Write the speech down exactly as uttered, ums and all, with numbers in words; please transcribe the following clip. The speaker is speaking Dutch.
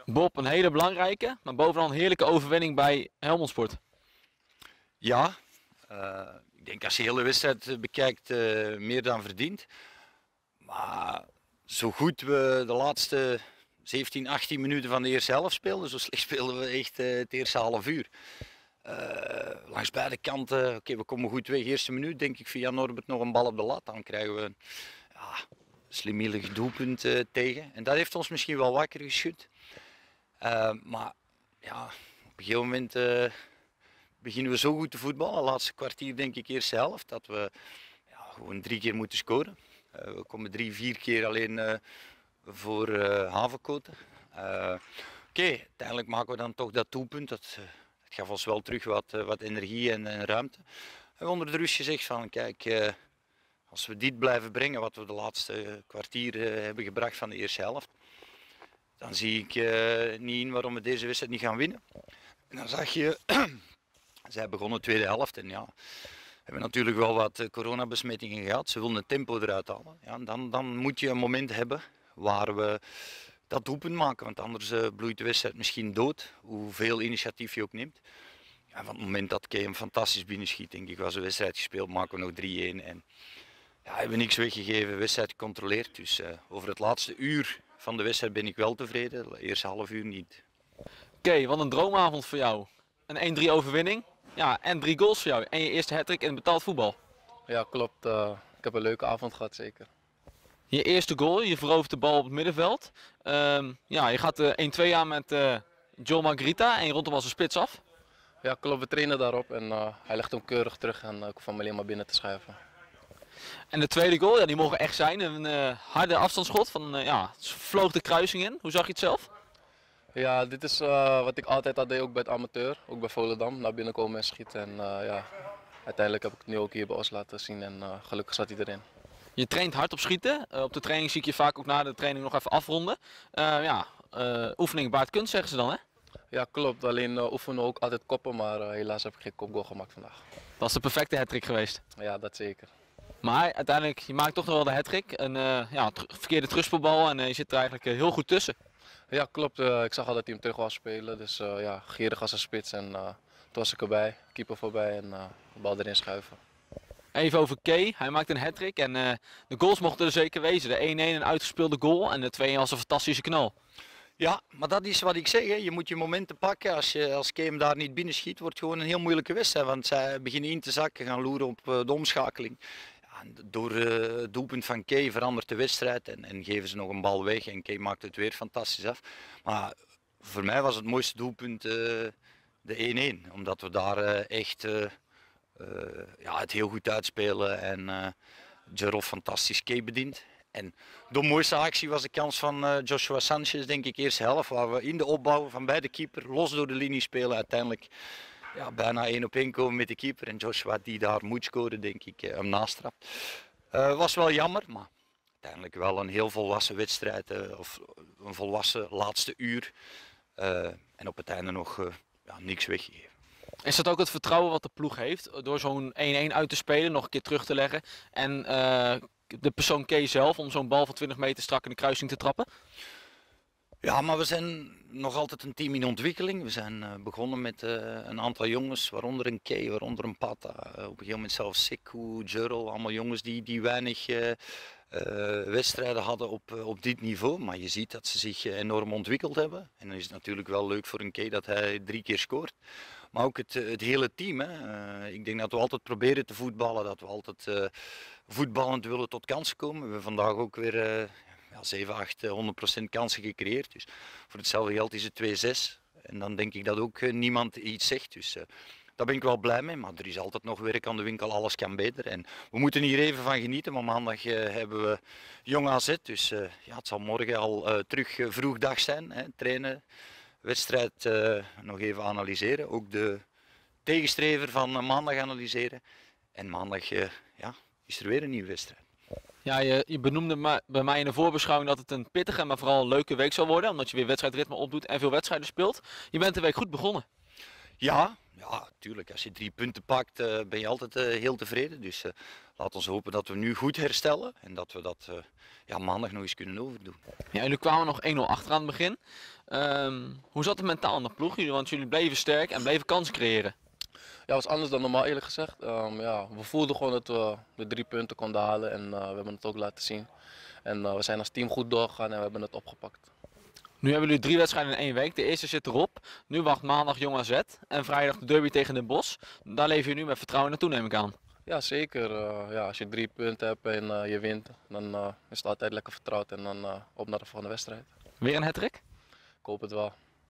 Bob, een hele belangrijke, maar bovenal een heerlijke overwinning bij Helmond Sport. Ja, uh, ik denk als je de hele wedstrijd bekijkt, uh, meer dan verdiend. Maar zo goed we de laatste zeventien, achttien minuten van de eerste helft speelden, zo slecht speelden we echt uh, het eerste half uur. Uh, langs beide kanten, oké, okay, we komen goed weg. Eerste minuut denk ik via Norbert nog een bal op de lat, dan krijgen we een ja, slimmelig doelpunt uh, tegen. En dat heeft ons misschien wel wakker geschud. Uh, maar ja, op een gegeven moment uh, beginnen we zo goed te voetballen, de laatste kwartier denk ik eerste helft, dat we ja, gewoon drie keer moeten scoren. Uh, we komen drie, vier keer alleen uh, voor uh, Havenkoten. Uh, Oké, okay, uiteindelijk maken we dan toch dat doelpunt. Dat, uh, dat gaf ons wel terug wat, uh, wat energie en, en ruimte. En we onder de rust gezegd van kijk, uh, als we dit blijven brengen wat we de laatste kwartier uh, hebben gebracht van de eerste helft, dan zie ik uh, niet in waarom we deze wedstrijd niet gaan winnen. En dan zag je, zij begonnen de tweede helft en ja, we hebben natuurlijk wel wat coronabesmettingen gehad. Ze wilden het tempo eruit halen. Ja, dan, dan moet je een moment hebben waar we dat doelpunt maken, want anders uh, bloeit de wedstrijd misschien dood, hoeveel initiatief je ook neemt. Ja, van het moment dat Kay hem fantastisch binnenschiet, denk ik, was de wedstrijd gespeeld, maken we nog drie-een. En ja, hebben we niks weggegeven, wedstrijd gecontroleerd. Dus uh, over het laatste uur van de wedstrijd ben ik wel tevreden, de eerste half uur niet. Oké, okay, wat een droomavond voor jou. Een één-drie overwinning. Ja, en drie goals voor jou. En je eerste hattrick in betaald voetbal. Ja, klopt. Uh, ik heb een leuke avond gehad, zeker. Je eerste goal, je verovert de bal op het middenveld. Um, ja, je gaat uh, één-twee aan met uh, Joel Margarita en je rondt hem als een spits af. Ja, klopt. We trainen daarop en uh, hij legt hem keurig terug en uh, ik hoef hem alleen maar binnen te schuiven. En de tweede goal, ja, die mogen echt zijn. Een uh, harde afstandsschot, van, uh, ja, vloog de kruising in. Hoe zag je het zelf? Ja, dit is uh, wat ik altijd al deed, ook bij het amateur, ook bij Volendam, naar binnen komen en schieten. En uh, ja, uiteindelijk heb ik het nu ook hier bij ons laten zien en uh, gelukkig zat hij erin. Je traint hard op schieten. Uh, op de training zie ik je vaak ook na de training nog even afronden. Uh, ja, uh, oefening baart kunst, zeggen ze dan, hè? Ja, klopt. Alleen uh, oefenen we ook altijd koppen, maar uh, helaas heb ik geen kopgoal gemaakt vandaag. Dat is de perfecte hattrick geweest. Ja, dat zeker. Maar uiteindelijk, je maakt toch nog wel de hattrick. Een uh, ja, verkeerde terugspeelbal en uh, je zit er eigenlijk uh, heel goed tussen. Ja, klopt. Uh, ik zag al dat hij hem terug was spelen. Dus uh, ja, gierig als een spits. En uh, toen was ik erbij, keeper voorbij en uh, de bal erin schuiven. Even over Kay. Hij maakt een hattrick en uh, de goals mochten er zeker wezen. De één-een een uitgespeelde goal en de twee-een was een fantastische knal. Ja, maar dat is wat ik zeg. Hè. Je moet je momenten pakken. Als, je, als Kay hem daar niet binnen schiet, wordt het gewoon een heel moeilijke wedstrijd. Want zij beginnen in te zakken, gaan loeren op uh, de omschakeling. Door uh, het doelpunt van Kay verandert de wedstrijd en, en geven ze nog een bal weg en Kay maakt het weer fantastisch af. Maar voor mij was het mooiste doelpunt uh, de één-een, omdat we daar uh, echt uh, uh, ja, het heel goed uitspelen en uh, Gerov fantastisch Kay bedient. En de mooiste actie was de kans van uh, Joshua Sanchez, denk ik, eerste helft, waar we in de opbouw van bij de keeper los door de linie spelen uiteindelijk. Ja, bijna één op één komen met de keeper en Joshua die daar moet scoren, denk ik, hem nastrapt. Uh, was wel jammer, maar uiteindelijk wel een heel volwassen wedstrijd, uh, of een volwassen laatste uur. Uh, en op het einde nog uh, ja, niks weggegeven. Is dat ook het vertrouwen wat de ploeg heeft, door zo'n één-een uit te spelen, nog een keer terug te leggen en uh, de persoon Kay zelf om zo'n bal van twintig meter strak in de kruising te trappen? Ja, maar we zijn nog altijd een team in ontwikkeling. We zijn uh, begonnen met uh, een aantal jongens, waaronder een Kay, waaronder een Pata. Uh, op een gegeven moment zelfs Sekou, Jurl, allemaal jongens die, die weinig uh, uh, wedstrijden hadden op, uh, op dit niveau. Maar je ziet dat ze zich uh, enorm ontwikkeld hebben. En dan is het natuurlijk wel leuk voor een Kay dat hij drie keer scoort. Maar ook het, het hele team. Hè. Uh, ik denk dat we altijd proberen te voetballen, dat we altijd uh, voetballend willen tot kansen komen. We hebben vandaag ook weer... Uh, Ja, zeven, acht, honderd procent kansen gecreëerd. Dus voor hetzelfde geld is het twee zes. En dan denk ik dat ook uh, niemand iets zegt. Dus uh, daar ben ik wel blij mee. Maar er is altijd nog werk aan de winkel. Alles kan beter. En we moeten hier even van genieten. Maar maandag uh, hebben we Jong A Z. Dus uh, ja, het zal morgen al uh, terug uh, vroeg dag zijn. Hè. Trainen, wedstrijd uh, nog even analyseren. Ook de tegenstrever van uh, maandag analyseren. En maandag uh, ja, is er weer een nieuwe wedstrijd. Ja, je, je benoemde ma bij mij in de voorbeschouwing dat het een pittige, maar vooral een leuke week zal worden. Omdat je weer wedstrijdritme opdoet en veel wedstrijden speelt. Je bent de week goed begonnen. Ja, ja, tuurlijk. Als je drie punten pakt, uh, ben je altijd uh, heel tevreden. Dus uh, laat ons hopen dat we nu goed herstellen. En dat we dat uh, ja, maandag nog eens kunnen overdoen. Ja, jullie kwamen nog één nul achter aan het begin. Ehm, hoe zat het mentaal in de ploeg? Jullie- Want jullie bleven sterk en bleven kansen creëren. Ja, het was anders dan normaal eerlijk gezegd. Ehm, ja, we voelden gewoon dat we de drie punten konden halen en eh, we hebben het ook laten zien. En eh, we zijn als team goed doorgegaan en we hebben het opgepakt. Nu hebben jullie drie wedstrijden in één week. De eerste zit erop. Nu wacht maandag Jong A Z en vrijdag de derby tegen Den Bosch. Daar leven je nu met vertrouwen naartoe, neem ik aan. Ja, zeker. Eh, ja, als je drie punten hebt en eh, je wint, dan eh, is het altijd lekker vertrouwd en dan eh, op naar de volgende wedstrijd. Weer een hat-trick? Ik hoop het wel.